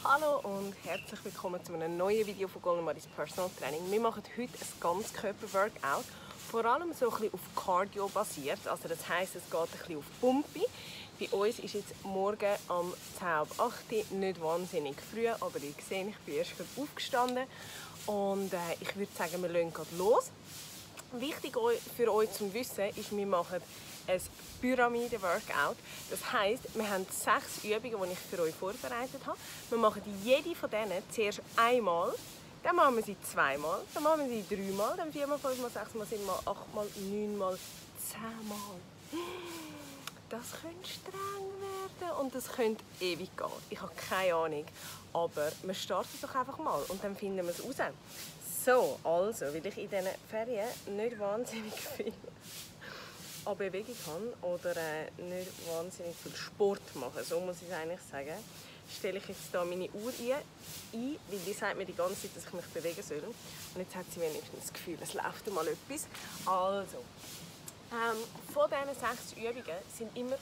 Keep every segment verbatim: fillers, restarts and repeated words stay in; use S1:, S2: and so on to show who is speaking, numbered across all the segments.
S1: Hallo und herzlich willkommen zu einem neuen Video von Golden Maris Personal Training. Wir machen heute ein Ganzkörper-Workout, vor allem so ein bisschen auf Cardio basiert. Also das heisst, es geht ein bisschen auf Pumpe. Bei uns ist jetzt morgen um halb acht Uhr, nicht wahnsinnig früh, aber ihr seht, ich bin erst aufgestanden. Und äh, ich würde sagen, wir legen gerade los. Wichtig für euch zu wissen ist, wir machen ein Pyramiden-Workout. Das heisst, wir haben sechs Übungen, die ich für euch vorbereitet habe. Wir machen jede von denen zuerst einmal, dann machen wir sie zweimal, dann machen wir sie dreimal, dann viermal, fünfmal, sechsmal, siebenmal, achtmal, neunmal, zehnmal. Das könnte streng werden und das könnte ewig gehen. Ich habe keine Ahnung, aber wir starten doch einfach mal und dann finden wir es raus. So, also, weil ich in diesen Ferien nicht wahnsinnig viel an Bewegung habe oder äh, nicht wahnsinnig viel Sport mache, so muss ich es eigentlich sagen, stelle ich jetzt hier meine Uhr ein, ein, weil die sagt mir die ganze Zeit, dass ich mich bewegen soll. Und jetzt hat sie wenigstens das Gefühl, es läuft mal etwas. Also, ähm, von diesen sechs Übungen sind immer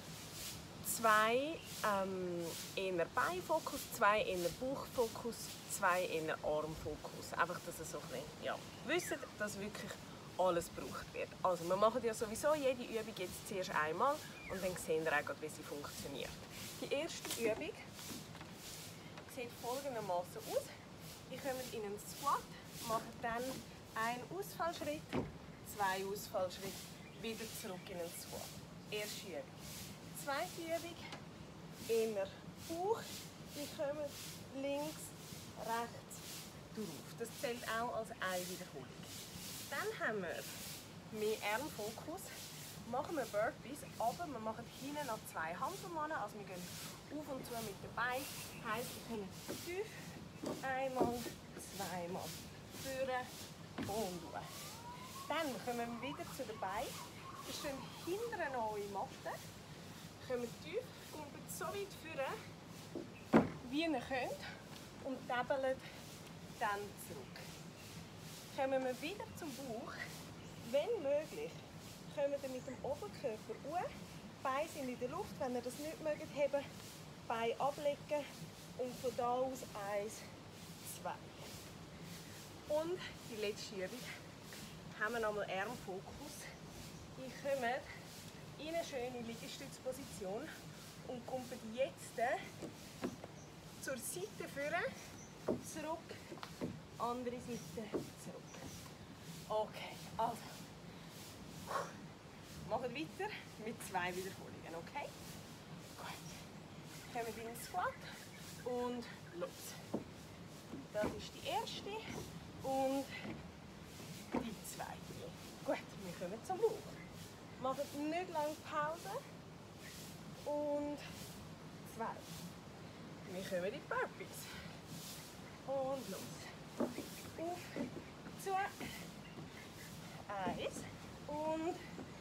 S1: zwei ähm, eher Beinfokus, zwei eher Bauchfokus, zwei eher Armfokus. Einfach, dass ihr so ein bisschen, ja, wisst, dass wirklich alles gebraucht wird. Also wir machen ja sowieso jede Übung jetzt zuerst einmal und dann sehen wir auch, wie sie funktioniert. Die erste Übung sieht folgendermaßen aus. Ihr kommt in einen Squat, macht dann einen Ausfallschritt, zwei Ausfallschritte, wieder zurück in den Squat. Erste Übung. Zweite Übung, eher Bauch. Wir kommen links, rechts, drauf. Das zählt auch als eine Wiederholung. Dann haben wir mehr Armfokus, machen wir Burpees, aber wir machen hinten noch zwei Hantelmannen, also wir gehen auf und zu mit den Beinen, heisst wir können tief, einmal, zweimal, führen und durch. Dann kommen wir wieder zu den Beinen, wir stehen hinter eine neue Matte, kommen tief, kommen so weit führen, wie ihr könnt und tabbeln dann zurück. Kommen wir wieder zum Bauch. Wenn möglich, kommen wir mit dem Oberkörper hoch. Die Beine sind in der Luft. Wenn ihr das nicht mögt, haben, Beine ablegen und von da aus eins, zwei. Und die letzte Übung haben wir nochmal Armfokus. Ihr kommt in eine schöne Liegestützposition und kommt jetzt zur Seite führen, zurück, andere Seite zurück. Okay, also machen weiter mit zwei Wiederholungen, okay? Gut. Kommen wir in den Squat und los. Das ist die erste und die zweite. Gut, wir kommen zum Bauch. Machen nicht lange Pause und zwei. Wir kommen in die Burpees. Und los. Auf, zu, eins und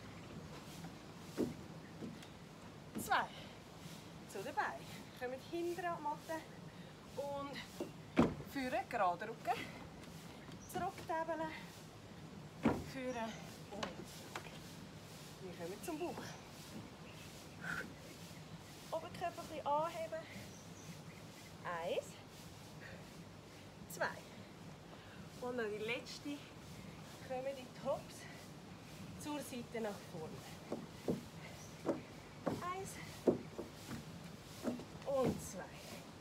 S1: zwei. Zu den Beinen. Kommt hinter an die Matte und führen, gerade Rücken. Zurücktabbeln, führen und zurück. Wir kommen zum Bauch. Oberkörper ein bisschen anheben. Eins. Zwei. Und dann die letzte, kommen die Tops zur Seite nach vorne. Eins und zwei.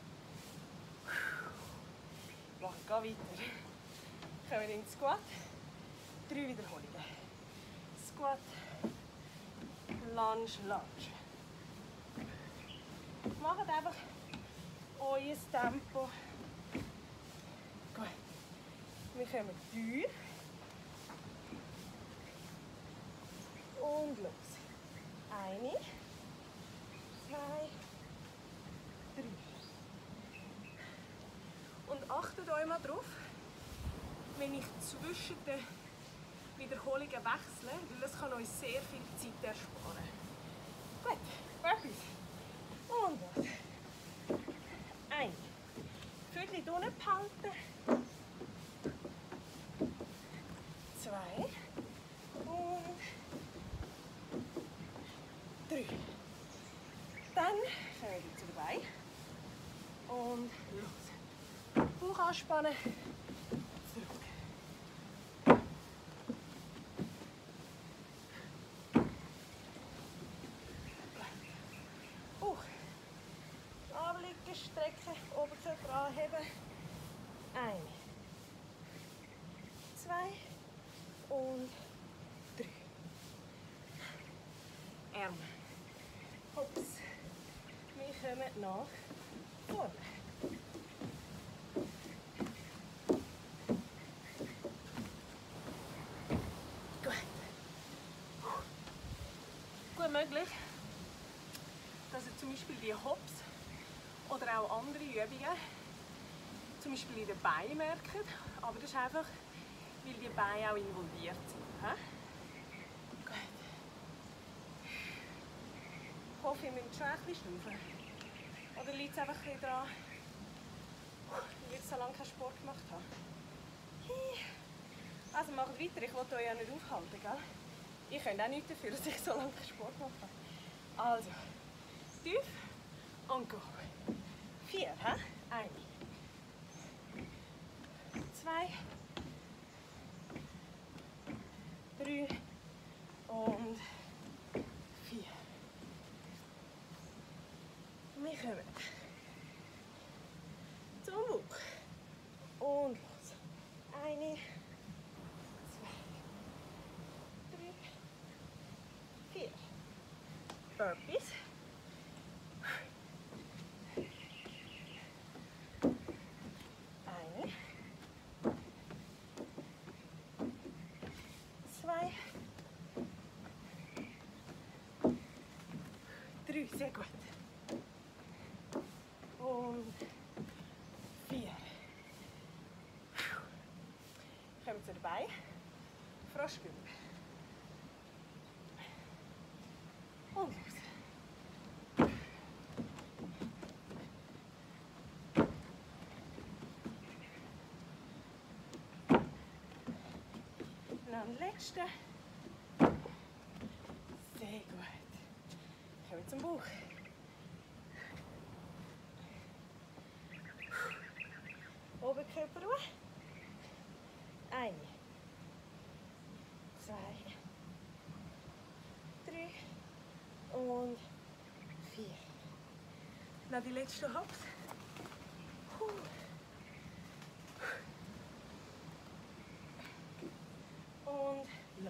S1: Machen wir weiter. Kommen in den Squat. Drei Wiederholungen. Squat, Lunge, Lunge. Macht einfach euer Tempo. Gut. Wir kommen tief und los. Eine, zwei, drei. Und achtet euch mal drauf, wenn ich zwischen den Wiederholungen wechsle, weil das kann euch sehr viel Zeit ersparen. Gut, Burpees. Und los. Ein. Viertel unten behalten. Zwei. Und drei. Dann kommen wir zu dabei. Und Und los. Bauch anspannen. Zurück. Bauch. Abliegen, strecken, Oberkörper anheben. Eine. Zwei. Und drei. Ärmel. Hops. Wir kommen nach vorne. Gut. Gut möglich, dass ihr zum Beispiel die Hops oder auch andere Übungen zum Beispiel in den Beinen merkt, aber das ist einfach, weil die Beine auch involviert sind. He? Gut. Ich hoffe, ihr müsst schon ein bisschen schnaufen. Oder liegt es einfach ein daran, weil ich so lange keinen Sport gemacht habe? Also macht weiter, ich will euch ja nicht aufhalten, gell? Ihr könnt auch nichts dafür, dass ich so lange keinen Sport gemacht habe. Also, tief und go. Vier, hä? Eine. Zwei. Drei. Und vier. Wir kommen zum Bauch. Und los. Eine. Zwei. Drei. Vier. Burpees. Eine. Zwei. Drei. Sehr gut. Und vier. Kommen wir dabei. Froschgummi. Und los. Dann letzte. Sehr gut. Kommen wir zum Bauch. Oberkörper ruhig. Eine. Zwei. Drei. Und vier. Noch die letzten Hops. Und los.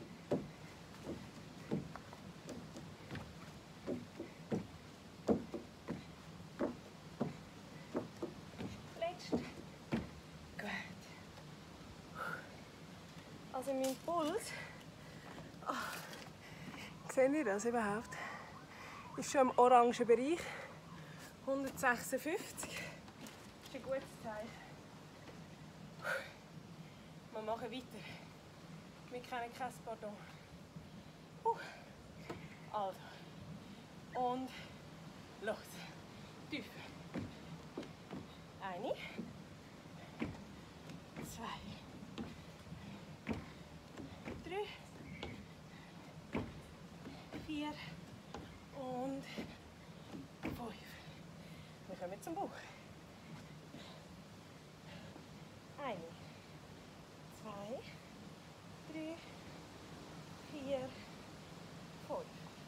S1: Letzte. Gut. Also mein Puls, oh, seht ihr das überhaupt? Ist schon im orangen Bereich. hundertsechsundfünfzig. Das ist ein gutes Zeichen. Wir machen weiter. Wir kennen kein Pardon. Uh. Also. Und los. Tief. Eine. Zwei. Drei. Vier. Und fünf. Wir kommen zum Bauch. Eine. Zwei. Drei. Vier. Fünf.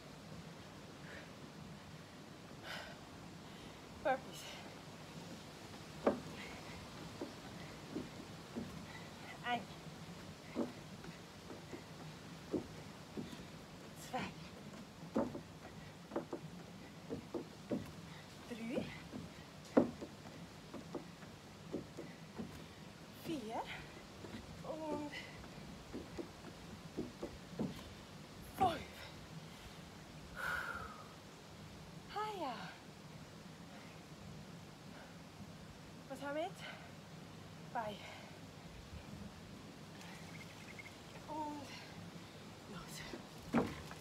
S1: Burpees. Ein. Zwei. Drei. Vier. Und fünf. Ah ja. Was haben wir jetzt? Bei. Und los.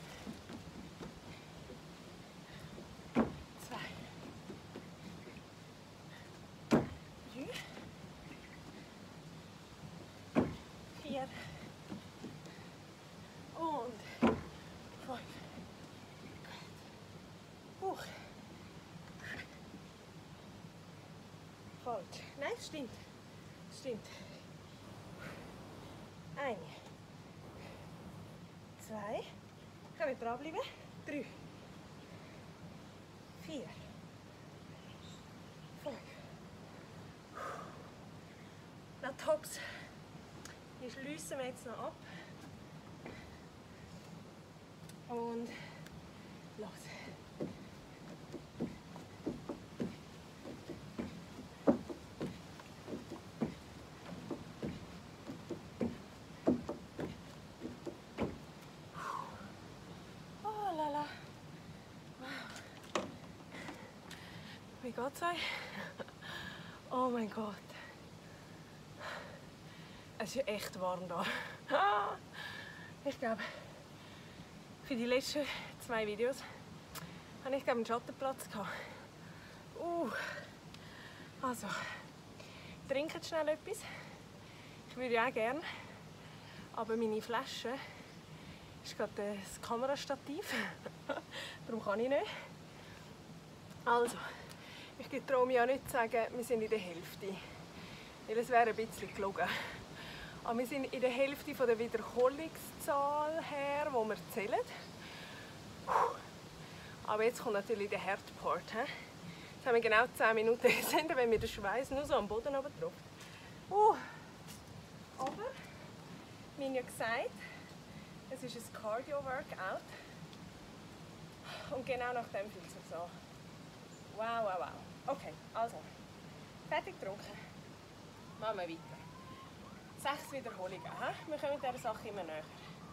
S1: Zwei. Drei. Vier. Und fünf. Bauch. falsch. Nein, es stimmt. Es stimmt. Eine. Zwei. Können wir dranbleiben? Drei. Vier. Fünf. Na tops. Die schliessen wir jetzt noch ab. Und los. Oh la la. Wow. Wie geht's euch? Oh mein Gott. Es ist echt warm da. Ich glaube, für die letzten zwei Videos habe ich glaube einen Schattenplatz gehabt. Uh. Also, trinkt schnell etwas. Ich würde ja auch gerne, aber meine Flasche ist gerade das Kamerastativ. Darum kann ich nicht. Also, ich traue mich auch nicht zu sagen, wir sind in der Hälfte. Weil es wäre ein bisschen gelogen. Aber wir sind in der Hälfte von der Wiederholungszahl her, die wir zählen. Aber jetzt kommt natürlich der harte Part. Jetzt haben wir genau zehn Minuten gesendet, wenn mir der Schweiß nur so am Boden runtertropft. Uh. Aber, wie ja gesagt, es ist ein Cardio-Workout. Und genau nach dem fühlt es sich so. Wow, wow, wow. Okay, also, fertig getrunken. Machen wir weiter. Sechs Wiederholungen. He? Wir kommen dieser Sache immer näher.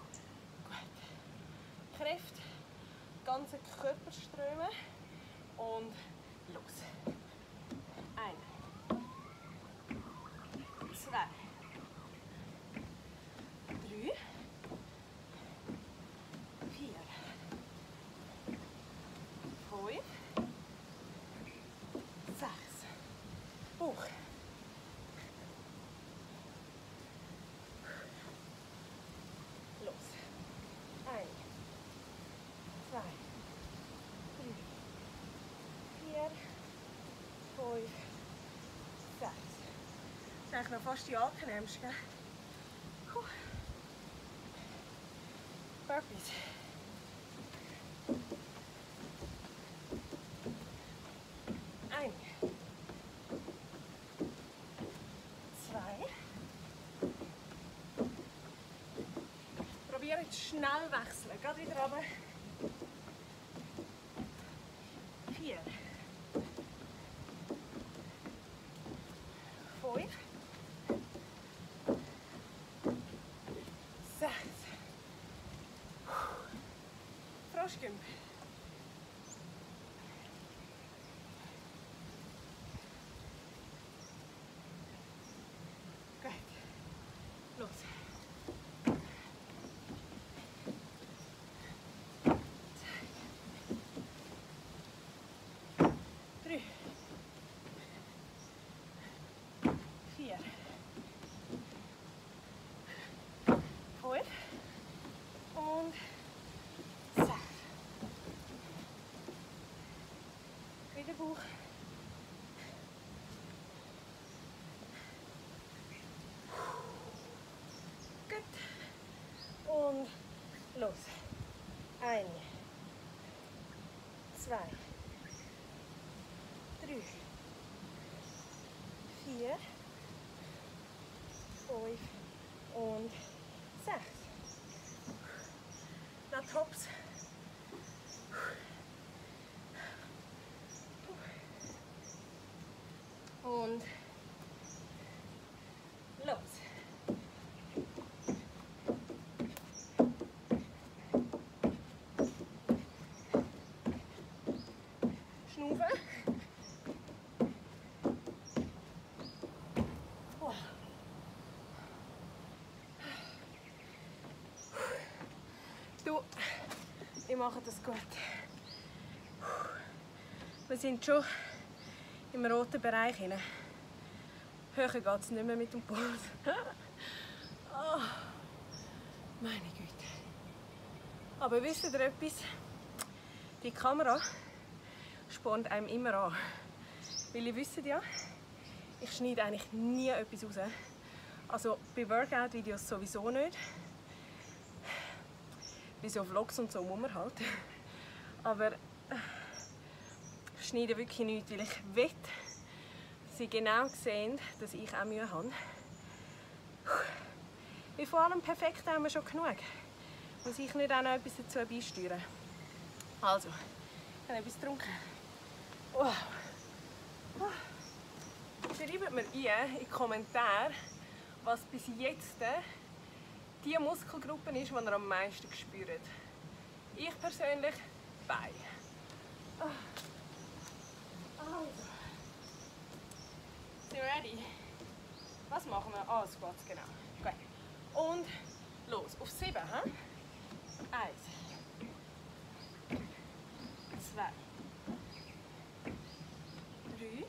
S1: Gut. Kräfte, ganze Körperströme und los. Eine. Zwei. Drei. Vier. Fünf. Sechs. Bauch. Das ist eigentlich noch fast die angenehmste, gell? Puh. Burpees. Ein. Zwei. Probiere jetzt schnell wechseln. Gerade wieder runter. Vier. Fünf. Froschgymp. Gut. Los. Drei. Vier. Fünf. Und sechs. Wieder Bauch. Gut. Und los. Ein. Zwei. Drei. Vier. Fünf. Und sechs. Na tops. Und los. Schnaufen. Wow. Du, ich mache das gut. Wir sind schon im roten Bereich hinein. Höher geht es nicht mehr mit dem Puls. Oh, meine Güte. Aber wisst ihr etwas? Die Kamera spornt einem immer an. Weil ihr wisst ja, Ich schneide eigentlich nie etwas raus. Also bei Workout-Videos sowieso nicht. Bei so Vlogs und so muss man halt. Aber ich schneide wirklich nichts, weil ich will, dass sie genau sehen, dass ich auch Mühe habe. Weil vor allem perfekt haben wir schon genug. Muss ich nicht auch noch etwas dazu beisteuern. Also, ich habe etwas getrunken. Wow. Schreibt mir ein in die Kommentare, was bis jetzt die Muskelgruppe ist, die ihr am meisten spürt. Ich persönlich Beine. Also. Sind wir ready? Was machen wir? Ah, Squats, genau. Gut. Und los. Auf sieben. He? Eins. Zwei. Drei.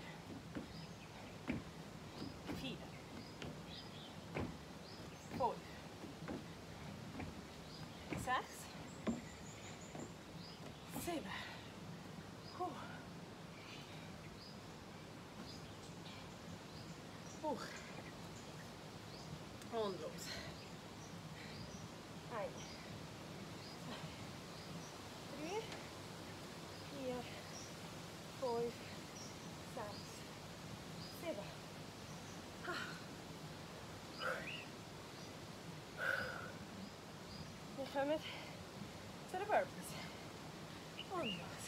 S1: Vier. Fünf. Sechs. Sieben. Huh. Hoch. Und los. Eins. Drei. Vier. Fünf. Sechs. Sieben. Wir kommen zu den Burpees. Und los.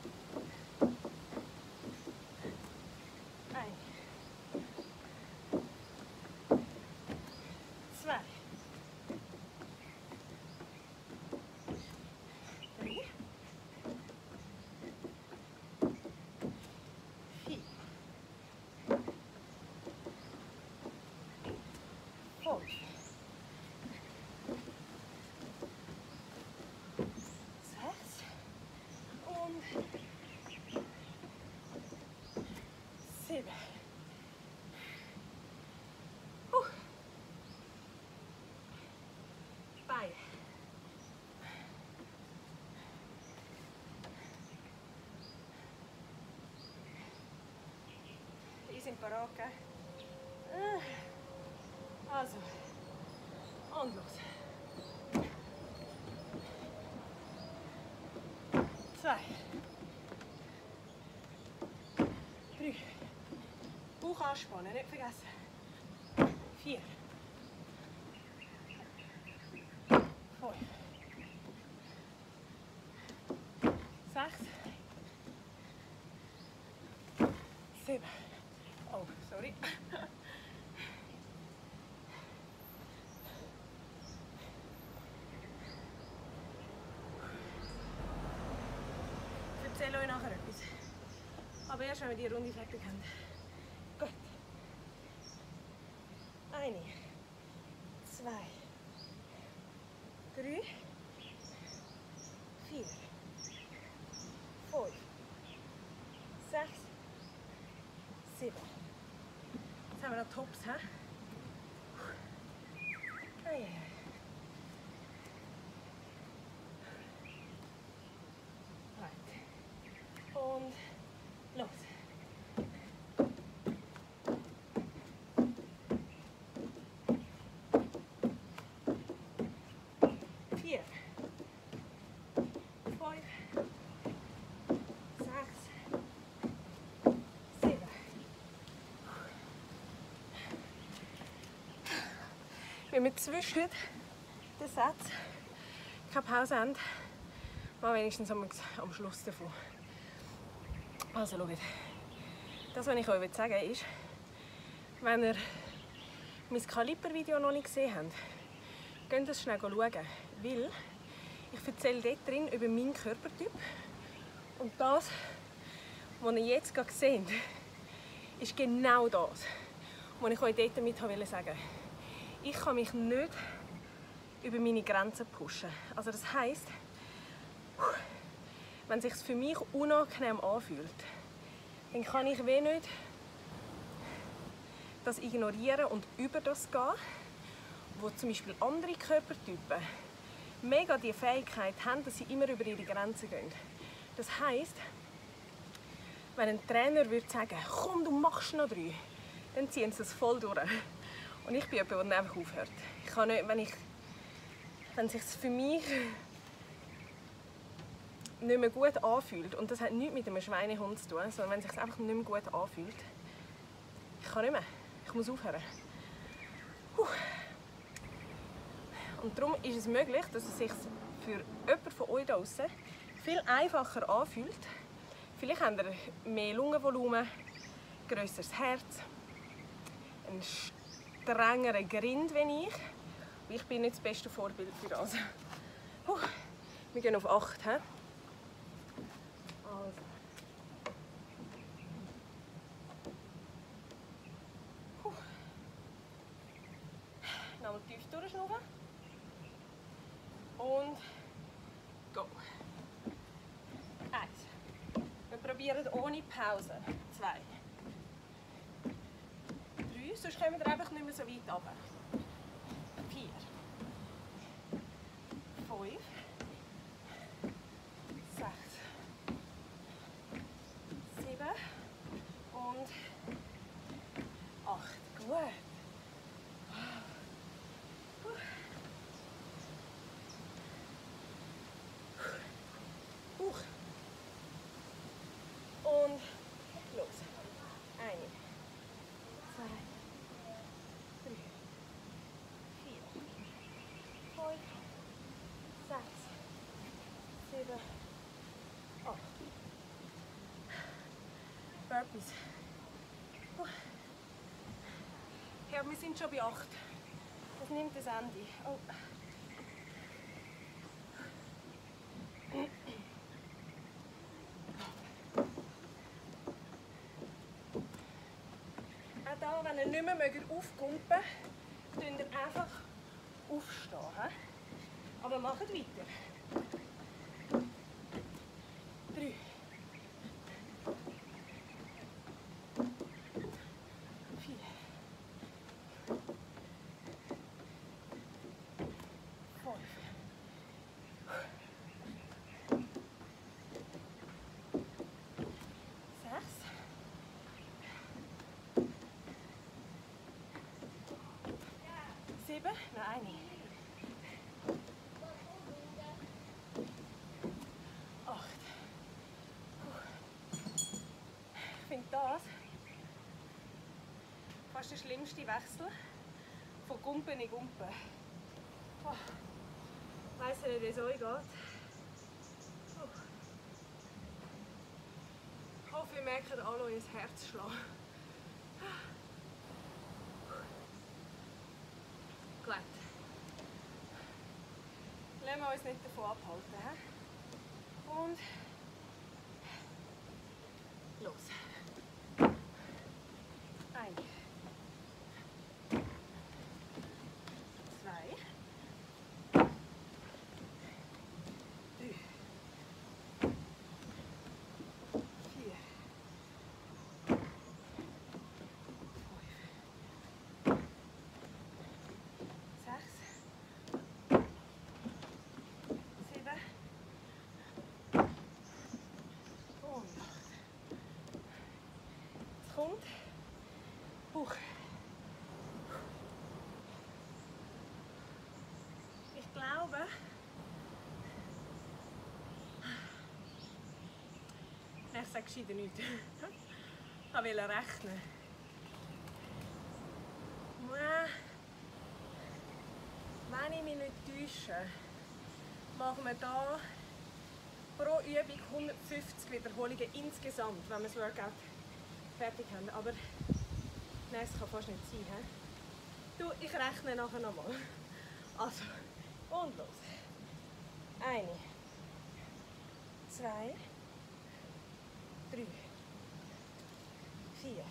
S1: Ein. Zwei. Drei. Vier. Fünf. Sieben. Huh. Beine. Die sind parat, gell? Also. Und los. Zwei. Drei. Bauch anspannen, nicht vergessen. Vier. Fünf. Sechs. Sieben. Oh, sorry. Ich erzähle euch nachher etwas. Aber erst, wenn wir die Runde fertig haben. Gut. Eine, zwei, drei, vier, fünf, sechs, sieben. Jetzt haben wir noch Tops, hä? Ei, ei. Und los. Vier, fünf, sechs, sieben. Wenn wir zwischen den Sätzen keine Pause haben, mal wenigstens am, am Schluss davon. Also schaut, das, was ich euch sagen will, ist, wenn ihr mein Kaliper-Video noch nicht gesehen habt, geht das schnell schauen, weil ich erzähle dort drin über meinen Körpertyp und das, was ihr jetzt gerade seht, ist genau das, was ich euch dort damit sagen wollte. Ich kann mich nicht über meine Grenzen pushen. Also das heisst, wenn es sich für mich unangenehm anfühlt, dann kann ich wie nicht das ignorieren und über das gehen, wo zum Beispiel andere Körpertypen mega die Fähigkeit haben, dass sie immer über ihre Grenzen gehen. Das heisst, wenn ein Trainer würde sagen, komm, du machst noch drei, dann ziehen sie es voll durch. Und ich bin jemand, der dann einfach aufhört. Ich kann nicht, wenn ich, wenn es sich für mich nicht mehr gut anfühlt, und das hat nichts mit einem Schweinehund zu tun, sondern wenn es sich einfach nicht mehr gut anfühlt, ich kann nicht mehr. Ich muss aufhören. Puh. Und darum ist es möglich, dass es sich für jemanden von euch draussen viel einfacher anfühlt. Vielleicht habt ihr mehr Lungenvolumen, grösseres Herz, einen strengeren Grind wie ich. Ich bin nicht das beste Vorbild für das. Puh. Wir gehen auf acht. He? Also. Puh. Nochmal tief durchschnaufen. Und go. Eins. Wir probieren ohne Pause. Zwei. Drei. Sonst kommen wir einfach nicht mehr so weit runter. Vier. Fünf. Sechs. Sieben. Und acht. Gut. Hoch. Und los. Eine, zwei, drei, vier, fünf, sechs, sieben, acht. Burpees. Ja, wir sind schon bei acht. Das nimmt das Ende. Oh. Auch da, wenn ihr nicht mehr aufkumpen mögt, könnt ihr einfach aufstehen. Aber macht weiter. Drei. Vier. Fünf. Sechs. Sieben. Nein, nicht. Acht. Ich finde das fast der schlimmste Wechsel von Gumpen in Gumpen. Oh. Ich weiss nicht, wie es euch geht. Oh. Ich hoffe, ihr merkt alle euer Herz schlagen. Gut. Lassen wir uns nicht davon abhalten. He? Und los. Ein. Zwei. Drei. Vier. Fünf. Sechs. Sieben. Und acht. Jetzt kommt Bauch. Ich glaube, nein, ich sage gescheiter nichts. Ich wollte rechnen. Wenn ich mich nicht täusche, machen wir hier pro Übung hundertfünfzig Wiederholungen insgesamt, wenn wir das Workout fertig haben. Aber nein, es kann fast nicht sein. He? Du, ich rechne nachher nochmal. Also, und los. Eine, zwei, drei, vier,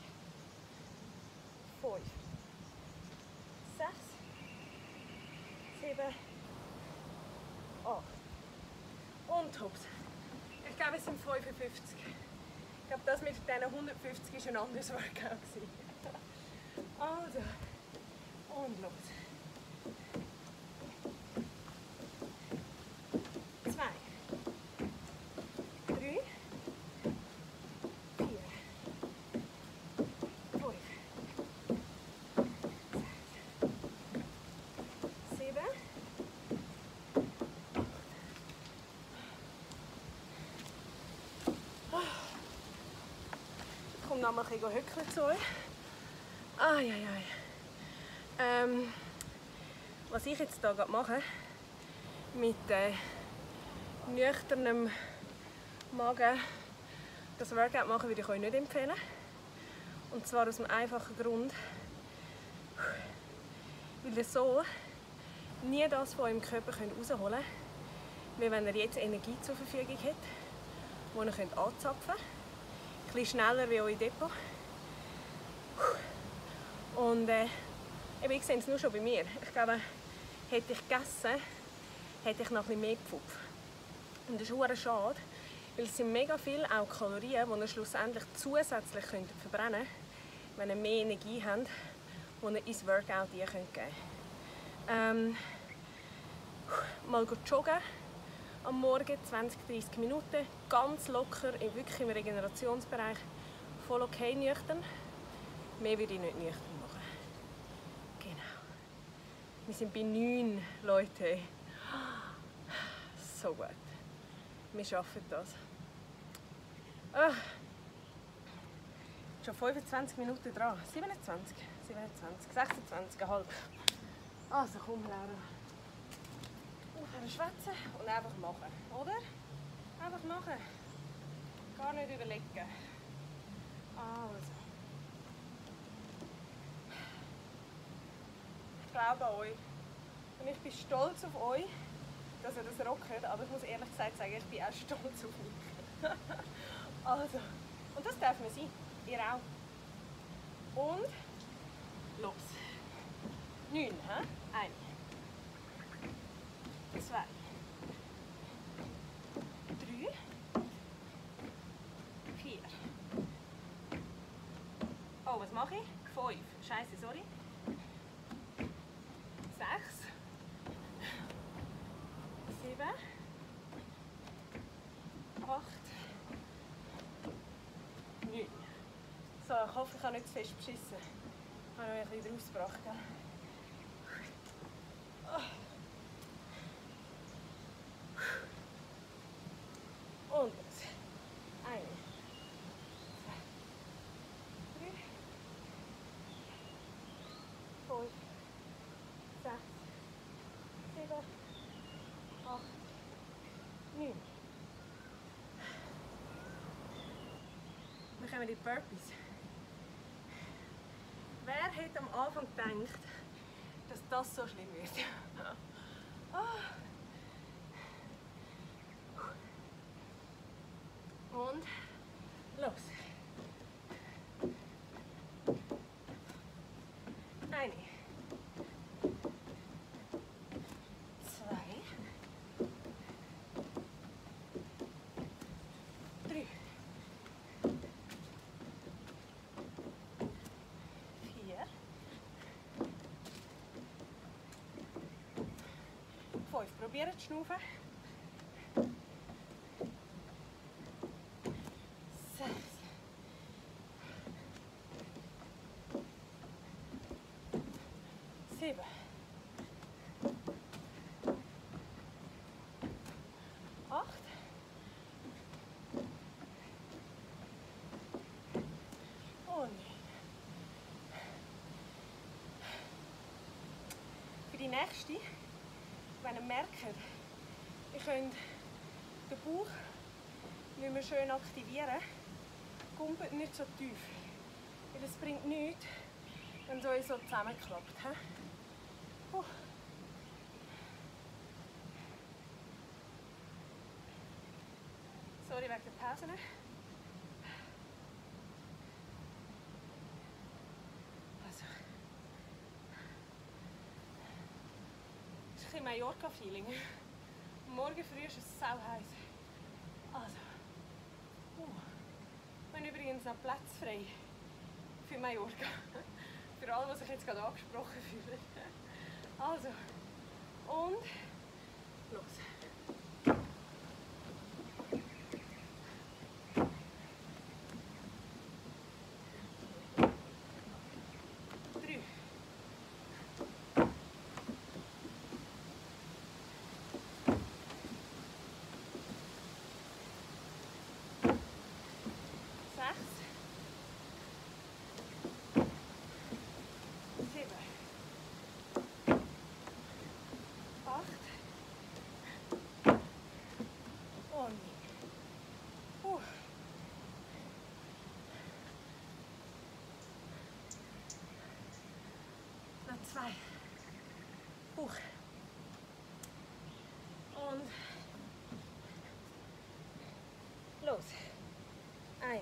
S1: fünf, sechs, sieben, acht. Und hops. Ich glaube, es sind fünfundfünfzig. Ich glaube, das mit diesen hundertfünfzig war ein anderes Workout. Also, und los. Zwei, drei, vier, fünf, noch mal ein bisschen hückeln zu euch. Ah, ja, ja. Ähm, was ich jetzt hier mache, mit äh, nüchternem Magen das Workout machen, würde ich euch nicht empfehlen. Und zwar aus dem einfachen Grund, weil ihr so nie das von eurem Körper rausholen könnt, wie wenn ihr jetzt Energie zur Verfügung habt, die ihr könnt anzapfen könnt. Ein bisschen schneller wie euer Depot. Und äh, ich sehe es nur schon bei mir. Ich glaube, hätte ich gegessen, hätte ich noch ein bisschen mehr gepfupft. Und das ist verdammt schade, weil es sind mega viele auch Kalorien, die ihr schlussendlich zusätzlich könnt verbrennen könnt, wenn ihr mehr Energie habt, die ihr ins Workout geben könnt. Ähm, mal joggen am Morgen, zwanzig bis dreissig Minuten, ganz locker, wirklich im Regenerationsbereich, voll okay nüchtern. Mehr würde ich nicht nüchtern machen. Genau. Wir sind bei neun, Leute. So gut. Wir schaffen das. Ah. Schon fünfundzwanzig Minuten dran. siebenundzwanzig, siebenundzwanzig, sechsundzwanzig, halb. Also komm, Laura. Aufhören schwätzen und einfach machen, oder? Einfach machen. Gar nicht überlegen. Also. Ich glaube an euch. Und ich bin stolz auf euch, dass ihr das rockt. Aber ich muss ehrlich gesagt sagen, ich bin auch stolz auf mich. Also. Und das darf man sein. Ihr auch. Und los. Neun, hä? Ein. Zwei. Drei. Vier. Oh, was mache ich? Fünf. Scheiße, sorry. Sechs. Sieben. Acht. Neun. So, ich hoffe, ich habe nicht zu fest beschissen. Ich habe noch ein bisschen rausgebracht. Und jetzt. Eine. Zwei. Drei. Fünf. Sechs. Sieben. Acht. Neun. Wir kommen in die Burpees. Wer hätte am Anfang gedacht, dass das so schlimm wird? Und los. Eine. Zwei. Drei. Vier. Fünf. Probieren zu schnaufen. Sieben. Acht. Und neun. Für die nächste, wenn ihr merkt, ihr könnt den Bauch nicht mehr schön aktivieren, kumpelt nicht so tief. Weil es bringt nichts, wenn es euch so zusammenklappt. He? Uh. Sorry wegen der Pause. Also. Das ist ein bisschen Mallorca-Feeling. Morgen früh ist es sau heiß. Also. Uh. Wir haben übrigens noch Platz frei für Mallorca. Für alle, die sich jetzt gerade angesprochen fühlen. Also. Und los. Drei. Sechs. zwei, hoch und los. Eine,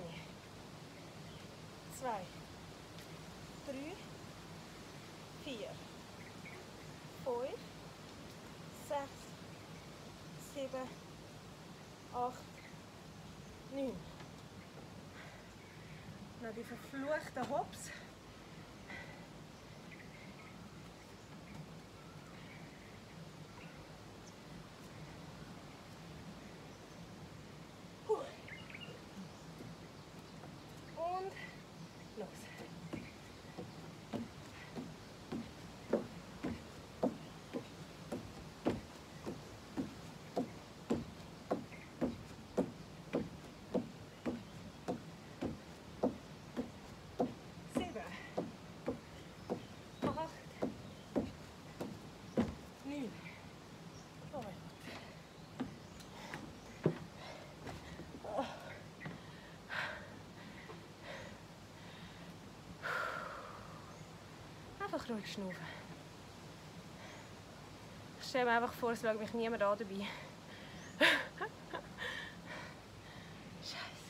S1: zwei, drei, vier, fünf, sechs, sieben, acht, neun. Noch die verfluchten Hops. Und los. Einfach ruhig schnaufen. Ich stelle mir einfach vor, es schaut mich niemand an dabei. Scheiße.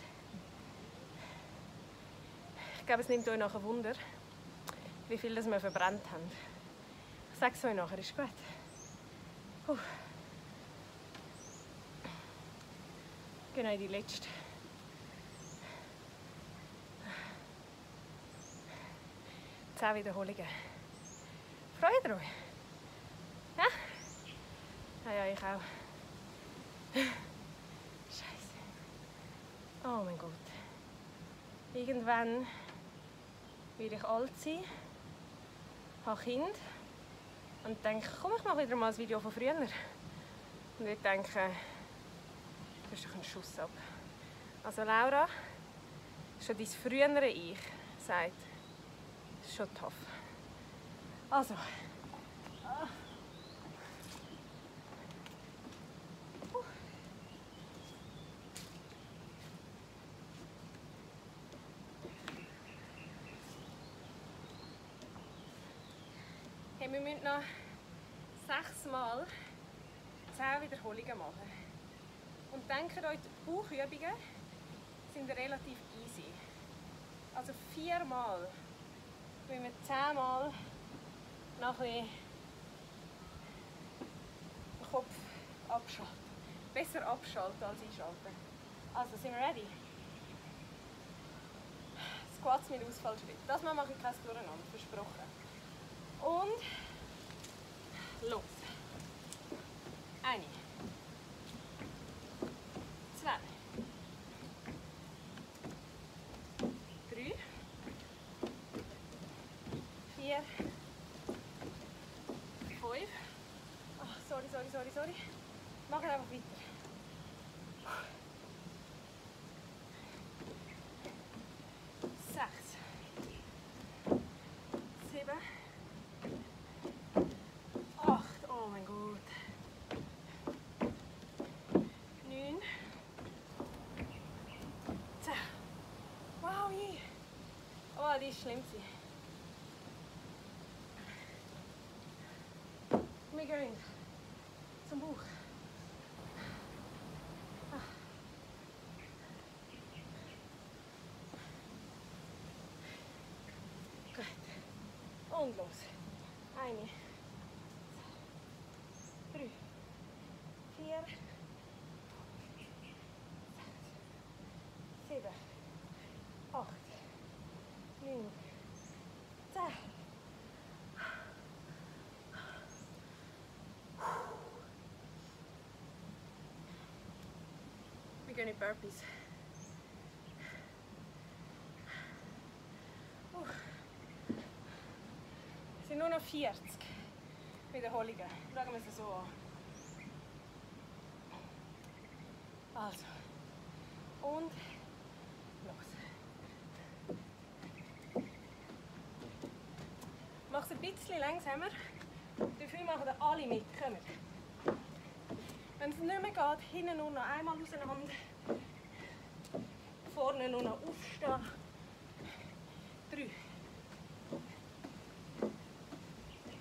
S1: Ich glaube, es nimmt euch nachher Wunder, wie viel das wir verbrannt haben. Ich sage es euch nachher, ist gut. Puh. Genau in die letzte. Zehn Wiederholungen. Freut ihr euch? Ja? Ah ja, ich auch. Scheiße. Oh mein Gott. Irgendwann werde ich alt sein, habe Kinder und denke, komm, ich mache wieder mal ein Video von früher. Und ich denke, das ist doch ein Schuss ab. Also Laura, schon dein frühere Ich sagt, das ist schon tough. Also. Ah. Uh. Hey, wir müssen noch sechs Mal zehn Wiederholungen machen. Und denkt euch, die Bauchübungen sind relativ easy. Also viermal müssen wir zehnmal noch ein bisschen den Kopf abschalten. Besser abschalten als einschalten. Also, sind wir ready? Squats mit Ausfallschritt. Das Mal mache ich kein Durcheinander, versprochen. Und los. Eine. Zwei. Drei. Vier. Fünf. Oh, sorry, sorry, sorry, sorry. Machen einfach weiter. Sechs. Sieben. Acht. Oh mein Gott. Neun. Zehn. Wow, je. Oh, die ist schlimm. Wir gehen zum Bauch. Ah. Gut. Und los. Eine. Drei. Vier. Sieben. Acht. Neun. Zehn. Wir gehen in Burpees. Uh. Es sind nur noch vierzig Wiederholungen. Schauen wir es so an. Also. Und los. Mach es ein bisschen langsamer. Dafür machen wir alle mit. Kommt. Wenn es nicht mehr geht, hinten nur noch einmal auseinander. Vorne nur noch aufstehen. Drei.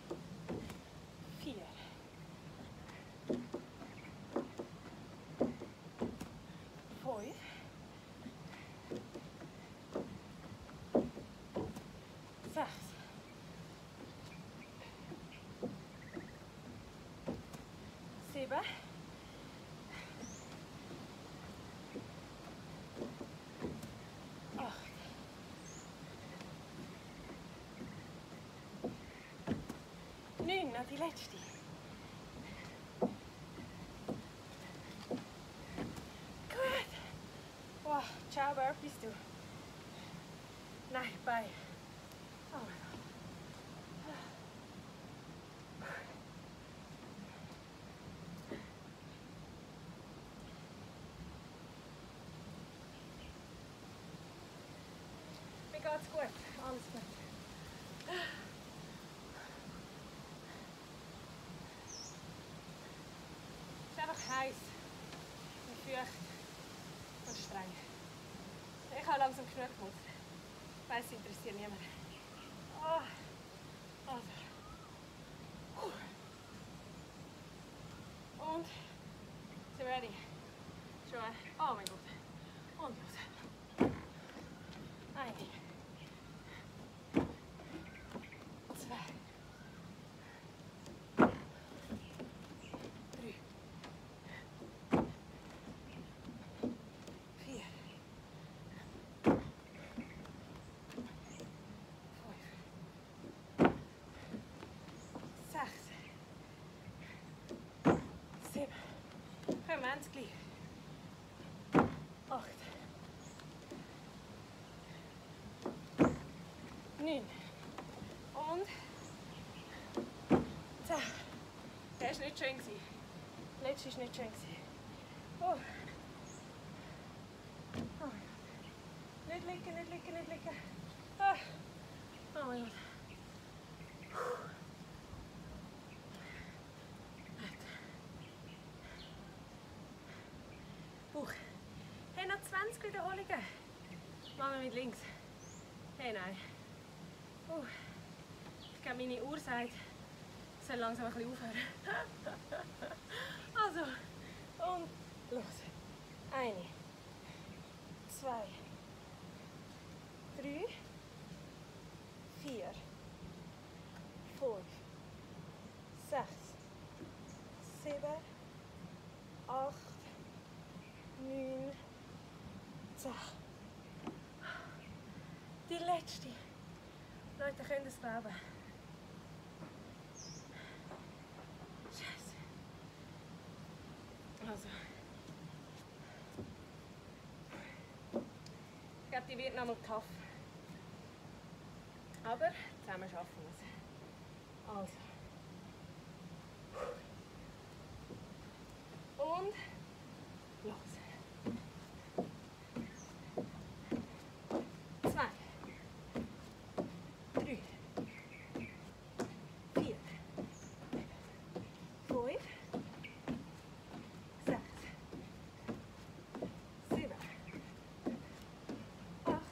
S1: noch die letzte. Gut. Wow, ciao Burpees du. Nein, Bein. Oh mein Gott. Mir geht's gut. Alles gut. Es ist einfach heiß und feucht und streng. Ich habe langsam genug geputzt. Ich weiss, es interessiert niemand. Oh. Also. Und sind wir ready? Schon. Oh mein Gott. Und los. Eine. Zwei. Drei. Vier. Sechs, sieben, komm, wir haben es gleich. Acht, neun und zehn. Der war nicht schön. Der letzte war nicht schön. Oh. Oh mein Gott. Nicht liegen, nicht liegen, nicht liegen. Oh, oh mein Gott. Bauch. Hey, noch zwanzig Wiederholungen. Machen wir mit links. Hey, nein. Uh. Ich glaube, meine Uhr sagt, ich soll langsam ein bisschen aufhören. Also, und los. Eine, zwei, drei, vier, fünf, sechs, sieben, acht, neun, zehn. Die letzte. Leute, könnt ihr es glauben? Scheiße. Also. Ich glaube, die wird noch mal tough. Aber zusammen schaffen wir es. Also. Und los. Zwei, drei, vier, fünf, sechs, sieben, acht,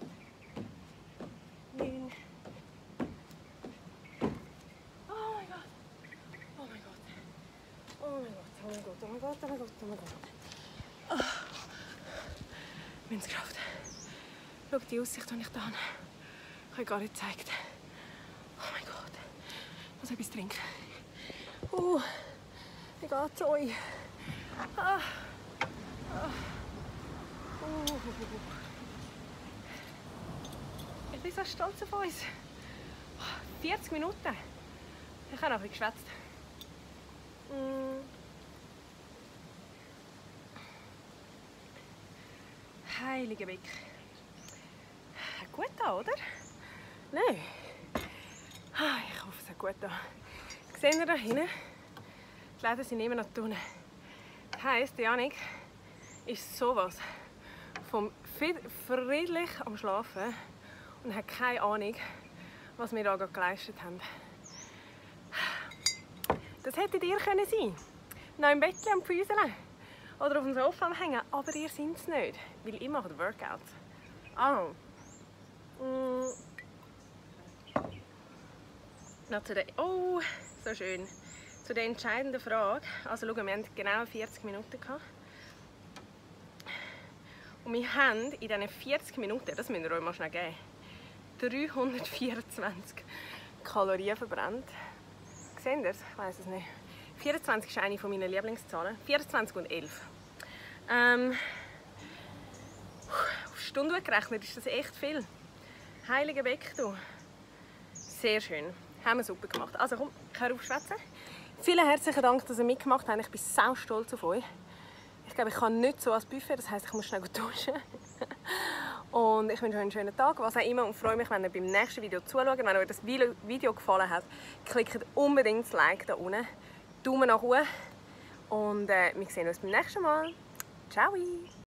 S1: neun. Oh mein Gott. Oh mein Gott. Oh mein Gott, oh mein Gott, oh mein Gott, oh mein Gott, oh mein Gott. Oh. Wir haben es geschafft. Schau die Aussicht, die ich da habe. Ich habe gar nicht gezeigt. Oh mein Gott. Ich muss etwas trinken. Uh, wie geht es euch? Ah. Ah. Uh. Ich bin so stolz auf uns. vierzig Minuten. Ich habe noch ein bisschen geschwätzt. Mm. Heilige Wick. Gut da, oder? Nein. Ich hoffe, es hat gut da. Seht ihr da hinten? Die Läden sind immer noch unten. Das heisst, Janik ist sowas vom friedlich am Schlafen und hat keine Ahnung, was wir da gerade geleistet haben. Das hättet ihr können sein. Noch im Bettchen am Füßeln oder auf dem Sofa am Hängen, aber ihr seid es nicht, weil ich mache Workouts. Also, mm. Noch zu der, oh, so schön. Zu der entscheidenden Frage. Also schau, wir hatten genau vierzig Minuten gehabt. Und wir haben in diesen vierzig Minuten, das müsst ihr euch mal schnell geben, dreihundertvierundzwanzig Kalorien verbrannt. Seht ihr es? Ich weiss es nicht. vierundzwanzig ist eine meiner Lieblingszahlen. vierundzwanzig und elf. Ähm, auf Stunden gerechnet ist das echt viel. Heilige Beck, du. Sehr schön. haben wir super gemacht. Also komm, ich höre auf schwätzen. Vielen herzlichen Dank, dass ihr mitgemacht habt. Ich bin sau stolz auf euch. Ich glaube, ich kann nicht so als Buffet, das heisst, ich muss schnell duschen. Und ich wünsche euch einen schönen Tag, was auch immer, und freue mich, wenn ihr beim nächsten Video zuschaut. Wenn euch das Video gefallen hat, klickt unbedingt das Like da unten. Daumen nach oben und äh, wir sehen uns beim nächsten Mal. Ciao!